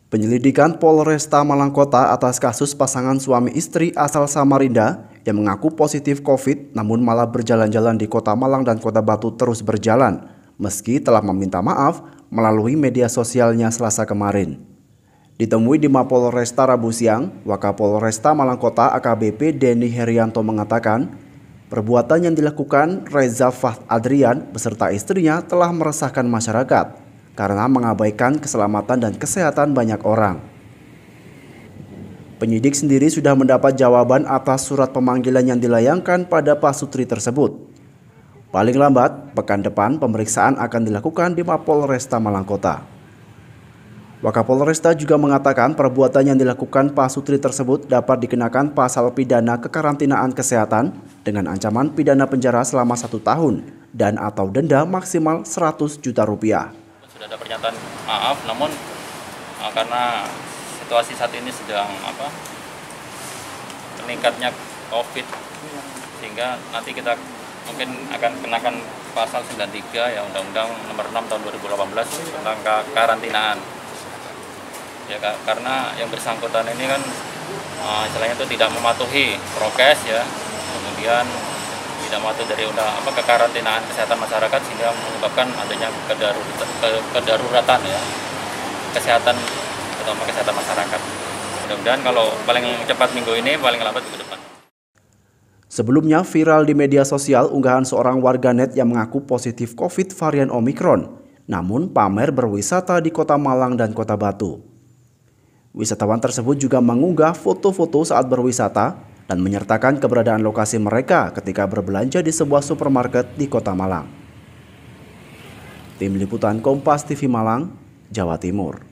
Penyelidikan Polresta Malang Kota atas kasus pasangan suami istri asal Samarinda yang mengaku positif COVID namun malah berjalan-jalan di Kota Malang dan Kota Batu terus berjalan, meski telah meminta maaf melalui media sosialnya Selasa kemarin. Ditemui di Mapolresta Rabu siang, Wakapolresta Malang Kota AKBP Denny Herianto mengatakan, perbuatan yang dilakukan Reza Fahd Adrian beserta istrinya telah meresahkan masyarakat karena mengabaikan keselamatan dan kesehatan banyak orang. Penyidik sendiri sudah mendapat jawaban atas surat pemanggilan yang dilayangkan pada Pak Sutri tersebut. Paling lambat, pekan depan pemeriksaan akan dilakukan di Mapolresta Malang Kota. Wakapolresta juga mengatakan perbuatan yang dilakukan Pak Sutri tersebut dapat dikenakan pasal pidana kekarantinaan kesehatan dengan ancaman pidana penjara selama 1 tahun dan atau denda maksimal 100 juta rupiah. Sudah ada pernyataan maaf, namun karena situasi saat ini sedang meningkatnya COVID, sehingga nanti kita mungkin akan kenakan pasal 93 ya Undang-Undang Nomor 6 Tahun 2018 tentang kekarantinaan. Ya, karena yang bersangkutan ini kan istilahnya itu tidak mematuhi prokes ya, kemudian tidak mematuhi dari kekarantinaan kesehatan masyarakat sehingga menyebabkan adanya kedaruratan ya kesehatan, terutama kesehatan masyarakat. Mudah-mudahan kalau paling cepat minggu ini, paling lambat minggu depan. Sebelumnya viral di media sosial unggahan seorang warganet yang mengaku positif COVID varian Omikron, namun pamer berwisata di Kota Malang dan Kota Batu. Wisatawan tersebut juga mengunggah foto-foto saat berwisata dan menyertakan keberadaan lokasi mereka ketika berbelanja di sebuah supermarket di Kota Malang. Tim Liputan Kompas TV Malang, Jawa Timur.